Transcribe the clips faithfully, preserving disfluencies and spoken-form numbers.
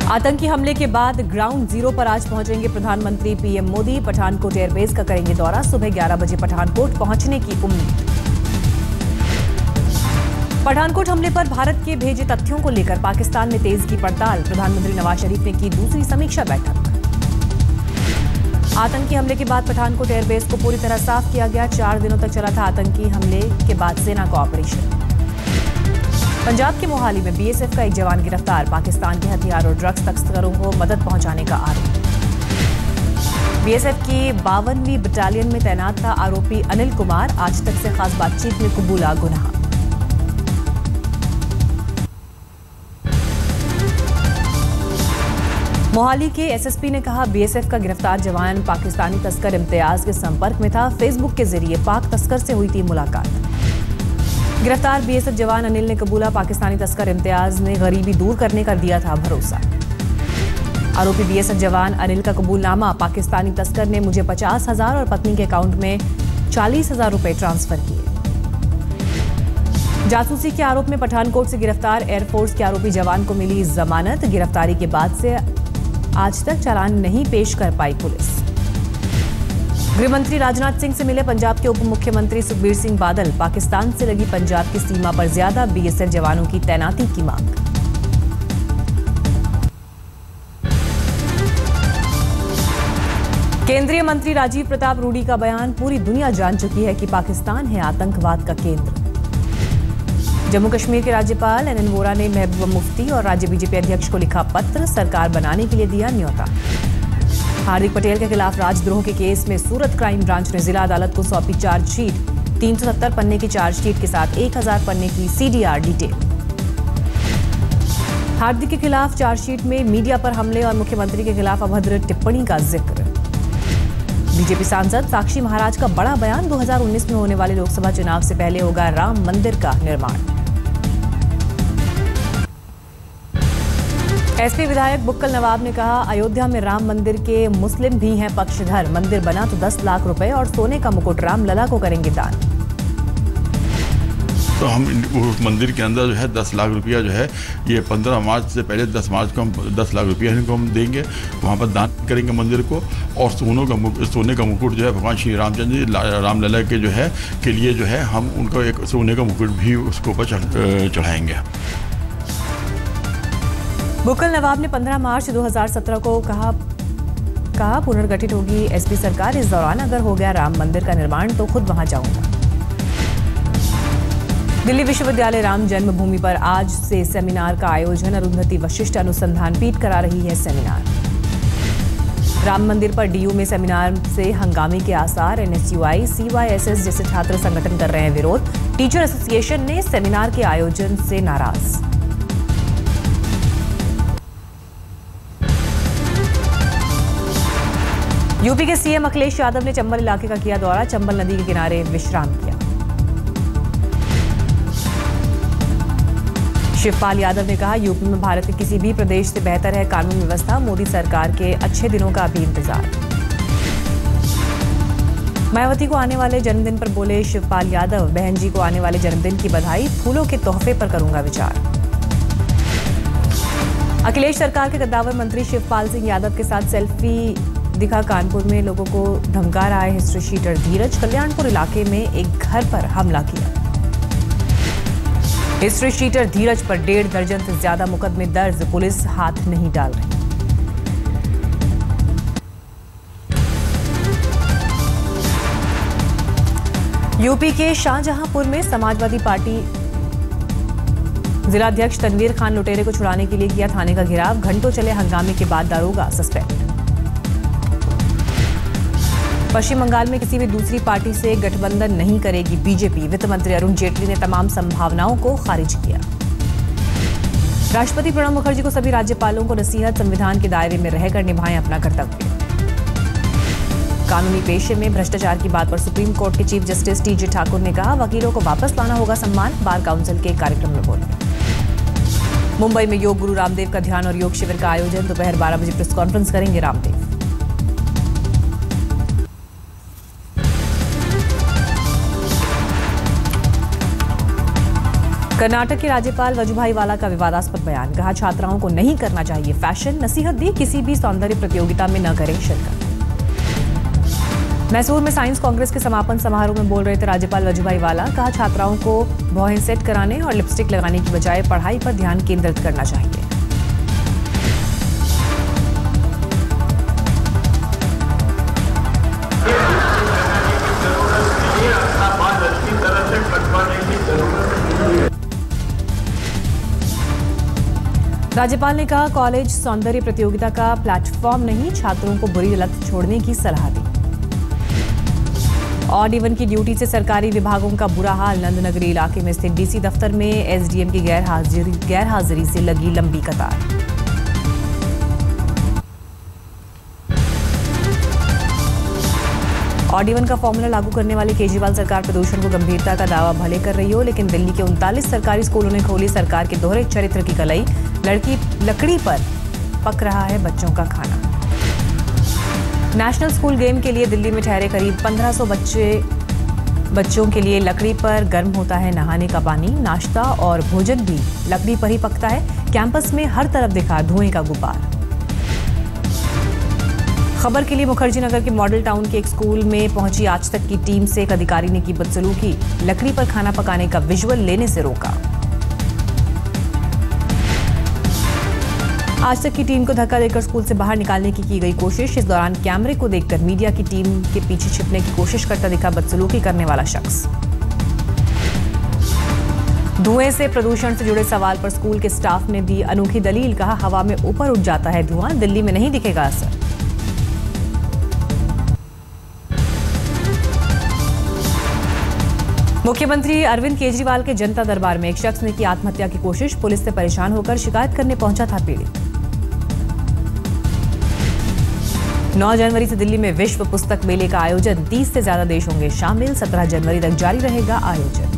आतंकी हमले के बाद ग्राउंड जीरो पर आज पहुंचेंगे प्रधानमंत्री पीएम मोदी। पठानकोट एयरबेस का करेंगे दौरा। सुबह ग्यारह बजे पठानकोट पहुंचने की उम्मीद। पठानकोट हमले पर भारत के भेजे तथ्यों को लेकर पाकिस्तान ने तेज की पड़ताल। प्रधानमंत्री नवाज शरीफ ने की दूसरी समीक्षा बैठक। आतंकी हमले के बाद पठानकोट एयरबेस को पूरी तरह साफ किया गया। चार दिनों तक चला था आतंकी हमले के बाद सेना का ऑपरेशन। पंजाब के मोहाली में बीएसएफ का एक जवान गिरफ्तार। पाकिस्तान के हथियार और ड्रग्स तस्करों को मदद पहुंचाने का आरोप। बीएसएफ की बावनवीं बटालियन में तैनात था आरोपी अनिल कुमार। आज तक से खास बातचीत में कबूला गुनाह। मोहाली के एसएसपी ने कहा, बीएसएफ का गिरफ्तार जवान पाकिस्तानी तस्कर इम्तियाज के संपर्क में था। फेसबुक के जरिए पाक तस्कर से हुई थी मुलाकात। गिरफ्तार बीएसएफ जवान अनिल ने कबूला, पाकिस्तानी तस्कर इम्तियाज ने गरीबी दूर करने का दिया था भरोसा। आरोपी बीएसएफ जवान अनिल का कबूलनामा, पाकिस्तानी तस्कर ने मुझे पचास हजार और पत्नी के अकाउंट में चालीस हजार रुपए ट्रांसफर किए। जासूसी के आरोप में पठानकोट से गिरफ्तार एयरफोर्स के आरोपी जवान को मिली जमानत। गिरफ्तारी के बाद से आज तक चालान नहीं पेश कर पाई पुलिस। गृहमंत्री राजनाथ सिंह से मिले पंजाब के उप मुख्यमंत्री सुखबीर सिंह बादल। पाकिस्तान से लगी पंजाब की सीमा पर ज्यादा बीएसएफ जवानों की तैनाती की मांग। केंद्रीय मंत्री राजीव प्रताप रूडी का बयान, पूरी दुनिया जान चुकी है कि पाकिस्तान है आतंकवाद का केंद्र। जम्मू कश्मीर के राज्यपाल एन एन वोरा ने महबूबा मुफ्ती और राज्य बीजेपी अध्यक्ष को लिखा पत्र, सरकार बनाने के लिए दिया न्योता। हार्दिक पटेल के खिलाफ राजद्रोह के केस में सूरत क्राइम ब्रांच ने जिला अदालत को सौंपी चार्जशीट। तीन सौ सत्तर पन्ने की चार्जशीट के साथ एक हजार पन्ने की सीडीआर डिटेल। हार्दिक के खिलाफ चार्जशीट में मीडिया पर हमले और मुख्यमंत्री के खिलाफ अभद्र टिप्पणी का जिक्र। बीजेपी सांसद साक्षी महाराज का बड़ा बयान, दो हजार उन्नीस में होने वाले लोकसभा चुनाव से पहले होगा राम मंदिर का निर्माण। एसपी विधायक बुक्कल नवाब ने कहा, अयोध्या में राम मंदिर के मुस्लिम भी हैं पक्षधर। मंदिर बना तो दस लाख रुपए और सोने का मुकुट राम लला को करेंगे दान। तो हम उस मंदिर के अंदर जो है दस लाख रुपया जो है ये पंद्रह मार्च से पहले दस मार्च को हम दस लाख रुपया इनको हम देंगे, वहाँ पर दान करेंगे मंदिर को। और सोनों का सोने का मुकुट जो है भगवान श्री रामचंद्र जी रामलला के जो है के लिए जो है हम उनको एक सोने का मुकुट भी उसके ऊपर चढ़ाएंगे। बुक्कल नवाब ने पंद्रह मार्च दो हजार सत्रह को कहा कहा पुनर्गठित होगी एसपी सरकार। इस दौरान अगर हो गया राम मंदिर का निर्माण तो खुद वहां जाऊंगा। दिल्ली विश्वविद्यालय राम जन्मभूमि पर आज से सेमिनार का आयोजन। अरुंधति वशिष्ठ अनुसंधान पीठ करा रही है सेमिनार। राम मंदिर पर डीयू में सेमिनार से हंगामे के आसार। एनएसयूआई, सीवाईएसएस जैसे छात्र संगठन कर रहे हैं विरोध। टीचर एसोसिएशन ने सेमिनार के आयोजन से नाराज। यूपी के सीएम अखिलेश यादव ने चंबल इलाके का किया दौरा। चंबल नदी के किनारे विश्राम किया। शिवपाल यादव ने कहा, यूपी में भारत के किसी भी प्रदेश से बेहतर है कानून व्यवस्था। मोदी सरकार के अच्छे दिनों का भी इंतजार। मायावती को आने वाले जन्मदिन पर बोले शिवपाल यादव, बहन जी को आने वाले जन्मदिन की बधाई, फूलों के तोहफे पर करूंगा विचार। अखिलेश सरकार के कद्दावर मंत्री शिवपाल सिंह यादव के साथ सेल्फी दिखा। कानपुर में लोगों को धमका रहा है हिस्ट्री शीटर धीरज। कल्याणपुर इलाके में एक घर पर हमला किया। हिस्ट्री शीटर धीरज पर डेढ़ दर्जन से ज्यादा मुकदमे दर्ज। पुलिस हाथ नहीं डाल रही। यूपी के शाहजहांपुर में समाजवादी पार्टी जिलाध्यक्ष तनवीर खान लुटेरे को छुड़ाने के लिए किया थाने का घेराव। घंटों चले हंगामे के बाद दारोगा सस्पेंड। पश्चिम बंगाल में किसी भी दूसरी पार्टी से गठबंधन नहीं करेगी बीजेपी। वित्त मंत्री अरुण जेटली ने तमाम संभावनाओं को खारिज किया। राष्ट्रपति प्रणब मुखर्जी को सभी राज्यपालों को नसीहत, संविधान के दायरे में रहकर निभाएं अपना कर्तव्य। कानूनी पेशे में भ्रष्टाचार की बात पर सुप्रीम कोर्ट के chief justice T J Thakur ने कहा, वकीलों को वापस लाना होगा सम्मान। बार काउंसिल के कार्यक्रम में बोले। मुंबई में योग गुरु रामदेव का ध्यान और योग शिविर का आयोजन। दोपहर बारह बजे प्रेस कॉन्फ्रेंस करेंगे रामदेव। कर्नाटक के राज्यपाल वजुभाई वाला का विवादास्पद बयान, कहा छात्राओं को नहीं करना चाहिए फैशन, नसीहत दी किसी भी सौंदर्य प्रतियोगिता में न करें शिरकत। मैसूर में साइंस कांग्रेस के समापन समारोह में बोल रहे थे राज्यपाल वजुभाई वाला, कहा छात्राओं को भौहें सेट कराने और लिपस्टिक लगाने की बजाय पढ़ाई पर ध्यान केंद्रित करना चाहिए। राज्यपाल ने कहा कॉलेज सौंदर्य प्रतियोगिता का प्लेटफॉर्म नहीं, छात्रों को बुरी लत छोड़ने की सलाह दी। ऑड इवन की ड्यूटी से सरकारी विभागों का बुरा हाल, नंदनगरी इलाके में स्थित डीसी दफ्तर में एसडीएम की गैर हाजिरी गैर हाजिरी से लगी लंबी कतार। ऑड इवन का फॉर्मूला लागू करने वाली केजरीवाल सरकार प्रदूषण को गंभीरता का दावा भले कर रही हो, लेकिन दिल्ली के उनतालीस सरकारी स्कूलों ने खोली सरकार के दोहरे चरित्र की कलई, लड़की लकड़ी पर पक रहा है बच्चों का खाना। नेशनल स्कूल गेम के लिए दिल्ली में ठहरे करीब पंद्रह सौ बच्चे बच्चों के लिए लकड़ी पर गर्म होता है नहाने का पानी, नाश्ता और भोजन भी लकड़ी पर ही पकता है। कैंपस में हर तरफ दिखा धुएं का गुब्बार। खबर के लिए मुखर्जी नगर के मॉडल टाउन के एक स्कूल में पहुंची आज तक की टीम से एक अधिकारी ने की बदसलूकी, लकड़ी पर खाना पकाने का विजुअल लेने से रोका। आज तक की टीम को धक्का देकर स्कूल से बाहर निकालने की की गई कोशिश। इस दौरान कैमरे को देखकर मीडिया की टीम के पीछे छिपने की कोशिश करता दिखा बदसलूकी करने वाला शख्स। धुएं से प्रदूषण से जुड़े सवाल पर स्कूल के स्टाफ ने दी अनोखी दलील, कहा हवा में ऊपर उठ जाता है धुआं, दिल्ली में नहीं दिखेगा असर। मुख्यमंत्री अरविंद केजरीवाल के जनता दरबार में एक शख्स ने की आत्महत्या की कोशिश, पुलिस से परेशान होकर शिकायत करने पहुंचा था पीड़ित। नौ जनवरी से दिल्ली में विश्व पुस्तक मेले का आयोजन, तीस से ज्यादा देश होंगे शामिल, सत्रह जनवरी तक जारी रहेगा आयोजन।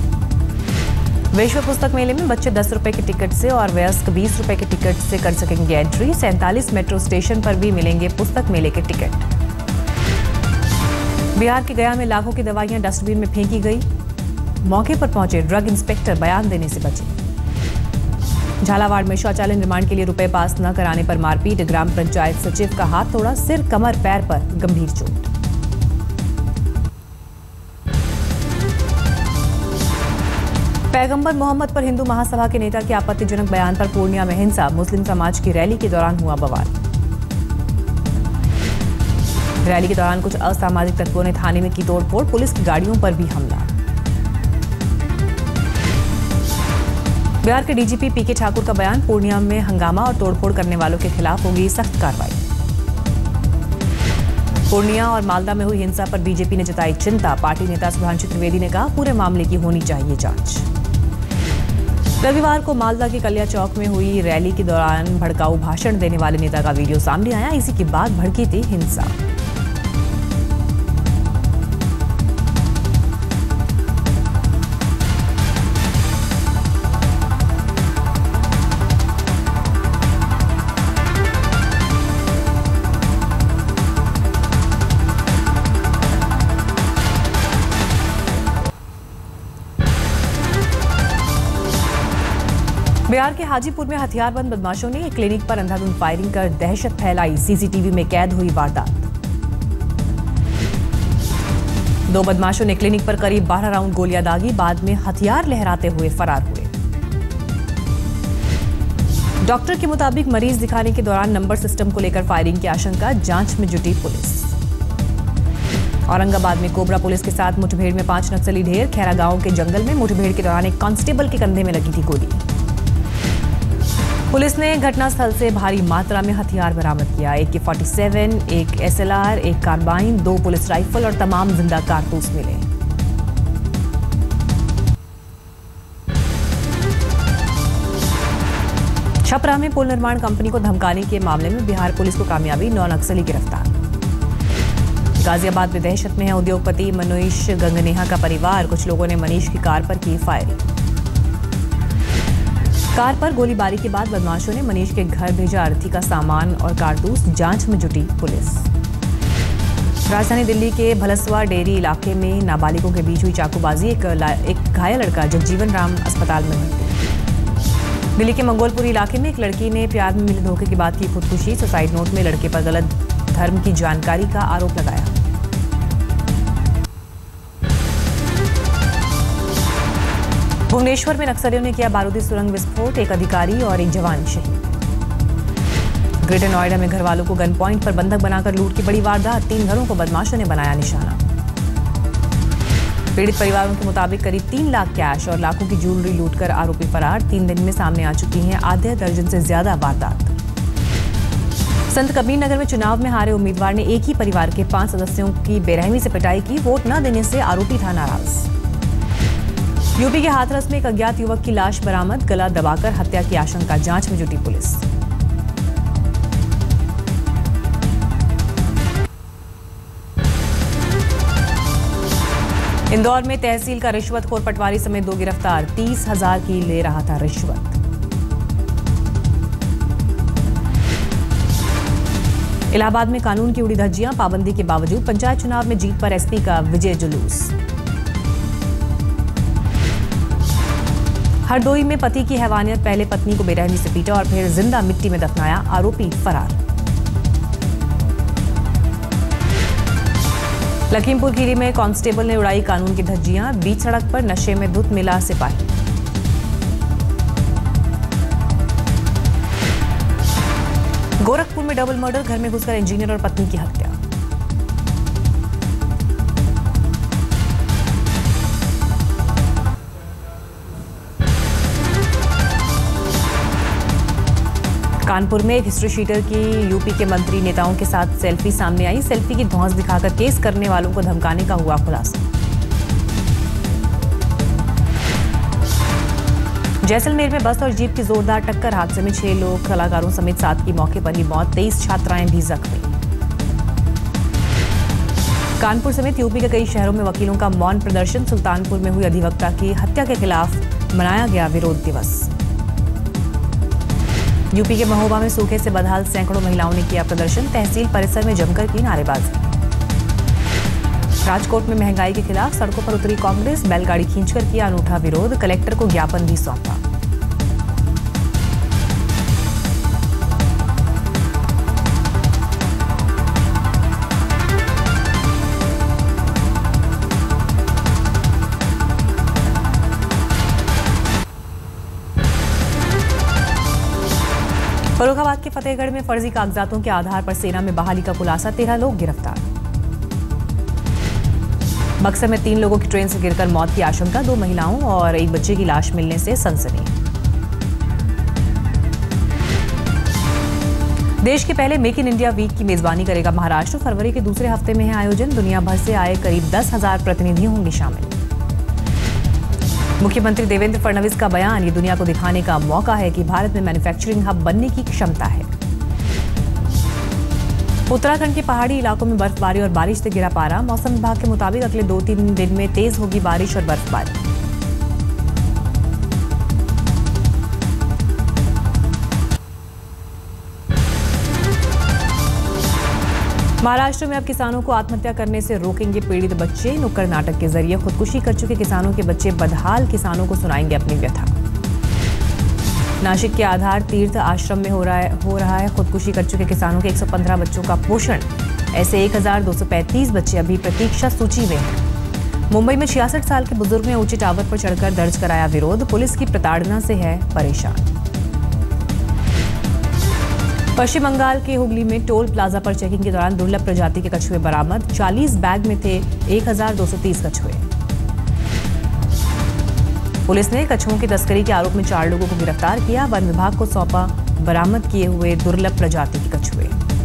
विश्व पुस्तक मेले में बच्चे दस रुपए के टिकट से और वयस्क बीस रुपए के टिकट से कर सकेंगे एंट्री। सैंतालीस मेट्रो स्टेशन पर भी मिलेंगे पुस्तक मेले के टिकट। बिहार के गया में लाखों की दवाइयां डस्टबिन में फेंकी गई, मौके पर पहुंचे ड्रग इंस्पेक्टर बयान देने से बचे। झालावाड़ में शौचालय निर्माण के लिए रुपए पास न कराने पर मारपीट, ग्राम पंचायत सचिव का हाथ तोड़ा, सिर कमर पैर पर गंभीर चोट। पैगंबर मोहम्मद पर हिंदू महासभा के नेता के आपत्तिजनक बयान पर पूर्णिया में हिंसा, मुस्लिम समाज की रैली के दौरान हुआ बवाल। रैली के दौरान कुछ असामाजिक तत्वों ने थाने में की तोड़फोड़, पुलिस की गाड़ियों पर भी हमला। बिहार के डीजीपी पीके ठाकुर का बयान, पूर्णिया में हंगामा और तोड़फोड़ करने वालों के खिलाफ होगी सख्त कार्रवाई। पूर्णिया और मालदा में हुई हिंसा पर बीजेपी ने जताई चिंता, पार्टी नेता सुधांशु त्रिवेदी ने कहा पूरे मामले की होनी चाहिए जांच। रविवार को मालदा के कलिया चौक में हुई रैली के दौरान भड़काऊ भाषण देने वाले नेता का वीडियो सामने आया, इसी के बाद भड़की थी हिंसा। बिहार के हाजीपुर में हथियारबंद बदमाशों ने एक क्लिनिक पर अंधाधुंध फायरिंग कर दहशत फैलाई, सीसीटीवी में कैद हुई वारदात। दो बदमाशों ने क्लिनिक पर करीब बारह राउंड गोलियां दागी, बाद में हथियार लहराते हुए फरार हुए। डॉक्टर के मुताबिक मरीज दिखाने के दौरान नंबर सिस्टम को लेकर फायरिंग की आशंका, जांच में जुटी पुलिस। औरंगाबाद में कोबरा पुलिस के साथ मुठभेड़ में पांच नक्सली ढेर, खैरा गांव के जंगल में मुठभेड़ के दौरान एक कांस्टेबल के कंधे में लगी थी गोली। पुलिस ने घटनास्थल से भारी मात्रा में हथियार बरामद किया, एक के फोर्टी सेवन, एक एसएलआर, एक कार्बाइन, दो पुलिस राइफल और तमाम जिंदा कारतूस मिले। छपरा में पुल निर्माण कंपनी को धमकाने के मामले में बिहार पुलिस को कामयाबी, नौ नक्सली गिरफ्तार। गाजियाबाद में दहशत में है उद्योगपति मनीष गंगनेहा का परिवार, कुछ लोगों ने मनीष की कार पर की फायरिंग। कार पर गोलीबारी के बाद बदमाशों ने मनीष के घर भेजा अर्थी का सामान और कारतूस, जांच में जुटी पुलिस। राजधानी दिल्ली के भलसवा डेरी इलाके में नाबालिगों के बीच हुई चाकूबाजी, एक, एक घायल लड़का जगजीवन राम अस्पताल में भर्ती। दिल्ली के मंगोलपुरी इलाके में एक लड़की ने प्यार में मिले धोखे के बाद की खुदकुशी। सुसाइड नोट में लड़के पर गलत धर्म की जानकारी का आरोप लगाया। भुवनेश्वर में नक्सलियों ने किया बारूदी सुरंग विस्फोट, एक अधिकारी और एक जवान शहीद। ग्रेटर नोएडा में घर वालों को गन पॉइंट पर बंधक बनाकर लूट की बड़ी वारदात, तीन घरों को बदमाशों ने बनाया निशाना। पीड़ित परिवारों के मुताबिक करीब तीन लाख कैश और लाखों की ज्वेलरी लूटकर आरोपी फरार। तीन दिन में सामने आ चुकी हैं आधे दर्जन से ज्यादा वारदात। संत कबीर नगर में चुनाव में हारे उम्मीदवार ने एक ही परिवार के पांच सदस्यों की बेरहमी से पिटाई की। वोट न देने से आरोपी था नाराज। यूपी के हाथरस में एक अज्ञात युवक की लाश बरामद, गला दबाकर हत्या की आशंका, जांच में जुटी पुलिस। इंदौर में तहसील का रिश्वतखोर पटवारी समेत दो गिरफ्तार, तीस हजार की ले रहा था रिश्वत। इलाहाबाद में कानून की उड़ी धज्जियां, पाबंदी के बावजूद पंचायत चुनाव में जीत पर एसपी का विजय जुलूस। हरदोई में पति की हैवानियत, पहले पत्नी को बेरहमी से पीटा और फिर जिंदा मिट्टी में दफनाया, आरोपी फरार। लखीमपुर खीरी में कांस्टेबल ने उड़ाई कानून की धज्जियां, बीच सड़क पर नशे में धुत मिला सिपाही। गोरखपुर में डबल मर्डर, घर में घुसकर इंजीनियर और पत्नी की हत्या। कानपुर में एक हिस्ट्री शीटर की यूपी के मंत्री नेताओं के साथ सेल्फी सामने आई। सेल्फी की धौंस दिखाकर केस करने वालों को धमकाने का हुआ खुलासा। जैसलमेर में बस और जीप की जोरदार टक्कर, हादसे में छह लोग कलाकारों समेत सात की मौके पर ही मौत, तेईस छात्राएं भी जख्मी। कानपुर समेत यूपी के कई शहरों में वकीलों का मौन प्रदर्शन, सुल्तानपुर में हुई अधिवक्ता की हत्या के खिलाफ मनाया गया विरोध दिवस। यूपी के महोबा में सूखे से बदहाल सैकड़ों महिलाओं ने किया प्रदर्शन, तहसील परिसर में जमकर की नारेबाजी। राजकोट में महंगाई के खिलाफ सड़कों पर उतरी कांग्रेस, बैलगाड़ी खींचकर किया अनूठा विरोध, कलेक्टर को ज्ञापन भी सौंपा। फर्रुखाबाद के फतेहगढ़ में फर्जी कागजातों के आधार पर सेना में बहाली का खुलासा, तेरह लोग गिरफ्तार। बक्सर में तीन लोगों की ट्रेन से गिरकर मौत की आशंका, दो महिलाओं और एक बच्चे की लाश मिलने से सनसनी। देश के पहले मेक इन इंडिया वीक की मेजबानी करेगा महाराष्ट्र, फरवरी के दूसरे हफ्ते में है आयोजन, दुनिया भर से आए करीब दस हजार प्रतिनिधि होंगे शामिल। मुख्यमंत्री देवेंद्र फडणवीस का बयान, ये दुनिया को दिखाने का मौका है कि भारत में मैन्युफैक्चरिंग हब बनने की क्षमता है। उत्तराखंड के पहाड़ी इलाकों में बर्फबारी और बारिश से गिरा पारा, मौसम विभाग के मुताबिक अगले दो तीन दिन में तेज होगी बारिश और बर्फबारी। महाराष्ट्र में अब किसानों को आत्महत्या करने से रोकेंगे पीड़ित बच्चे, नुक्कड़ नाटक के जरिए खुदकुशी कर चुके किसानों के बच्चे बदहाल किसानों को सुनाएंगे अपनी व्यथा। नासिक के आधार तीर्थ आश्रम में हो रहा है हो रहा है खुदकुशी कर चुके किसानों के एक सौ पंद्रह बच्चों का पोषण, ऐसे एक हजार दो सौ पैंतीस बच्चे अभी प्रतीक्षा सूची में हैं। मुंबई में छियासठ साल के बुजुर्ग ने ऊंचे टावर पर चढ़कर दर्ज कराया विरोध, पुलिस की प्रताड़ना से है परेशान। पश्चिम बंगाल के हुगली में टोल प्लाजा पर चेकिंग के दौरान दुर्लभ प्रजाति के कछुए बरामद, चालीस बैग में थे एक हजार दो सौ तीस कछुए। पुलिस ने कछुओं की तस्करी के आरोप में चार लोगों को गिरफ्तार किया, वन विभाग को सौंपा बरामद किए हुए दुर्लभ प्रजाति के कछुए।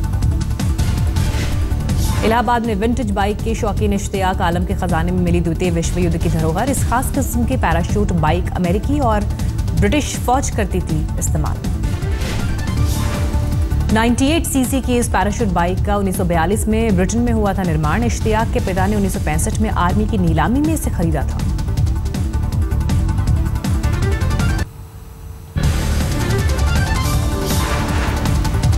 इलाहाबाद में विंटेज बाइक के शौकीन इश्तियाक आलम के खजाने में मिली द्वितीय विश्व युद्ध की धरोहर, इस खास किस्म के पैराशूट बाइक अमेरिकी और ब्रिटिश फौज करती थी इस्तेमाल। अट्ठानवे सीसी की इस पैराशूट बाइक का उन्नीस सौ बयालीस में ब्रिटेन में हुआ था निर्माण। इश्तियाक के पिता ने उन्नीस सौ पैंसठ में आर्मी की नीलामी में इसे खरीदा था।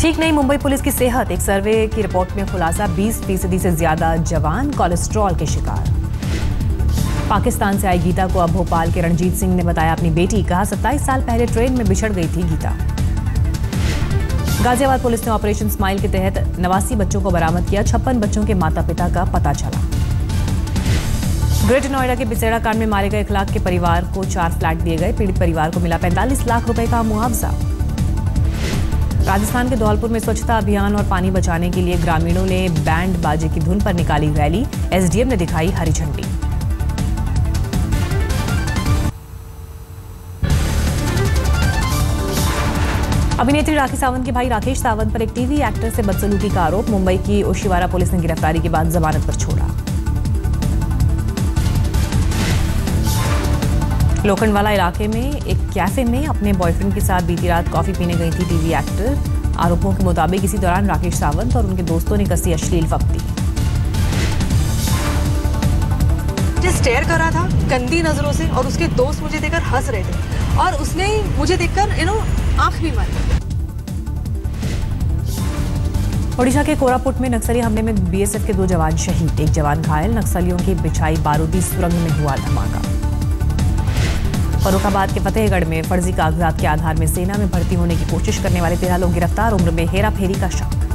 ठीक नहीं मुंबई पुलिस की सेहत। एक सर्वे की रिपोर्ट में खुलासा, बीस फीसदी से ज्यादा जवान कोलेस्ट्रॉल के शिकार। पाकिस्तान से आई गीता को अब भोपाल के रणजीत सिंह ने बताया अपनी बेटी। कहा सत्ताईस साल पहले ट्रेन में बिछड़ गई थी गीता। गाजियाबाद पुलिस ने ऑपरेशन स्माइल के तहत नवासी बच्चों को बरामद किया। छप्पन बच्चों के माता पिता का पता चला। ग्रेटर नोएडा के बिसेड़ा कांड में मारे गए इखलाक के परिवार को चार फ्लैट दिए गए। पीड़ित परिवार को मिला पैंतालीस लाख रुपए का मुआवजा। राजस्थान के धौलपुर में स्वच्छता अभियान और पानी बचाने के लिए ग्रामीणों ने बैंड बाजे की धुन पर निकाली रैली। एसडीएम ने दिखाई हरी झंडी। अभिनेत्री राखी सावंत के भाई राकेश सावंत पर एक टीवी एक्टर से बदसलूकी का आरोप। मुंबई की ओशिवारा पुलिस ने गिरफ्तारी के बाद जमानत पर छोड़ा। लोखंडवाला इलाके में एक कैफे में अपने बॉयफ्रेंड के साथ बीती रात कॉफी पीने गई थी टीवी एक्टर। आरोपों के मुताबिक इसी दौरान राकेश सावंत और उनके दोस्तों ने कसी अश्लील फप्ती। मुझे स्टेयर कर रहा था गंदी नजरों से और उसके दोस्त मुझे देखकर हंस रहे थे और उसने मुझे देखकर यू नो आंख भी मारी। ओडिशा के कोरापुट में नक्सली हमले में बीएसएफ के दो जवान शहीद। एक जवान घायल। नक्सलियों की बिछाई बारूदी सुरंग में हुआ धमाका। फर्रुखाबाद के फतेहगढ़ में फर्जी कागजात के आधार में सेना में भर्ती होने की कोशिश करने वाले तेरह लोग गिरफ्तार। उम्र में हेरा फेरी का शक।